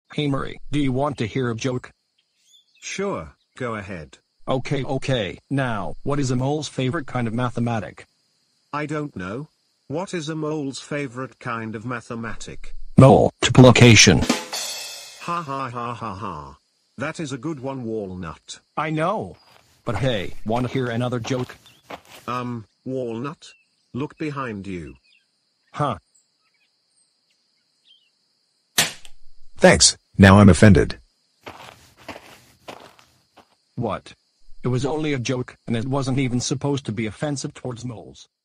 Hey Murray, do you want to hear a joke? Sure, go ahead. Okay. Now, what is a mole's favorite kind of mathematic? I don't know. What is a mole's favorite kind of mathematic? Multiplication. Ha ha ha ha ha. That is a good one, Walnut. I know. But hey, want to hear another joke? Walnut? Look behind you. Huh. Thanks, now I'm offended. What? It was only a joke, and it wasn't even supposed to be offensive towards moles.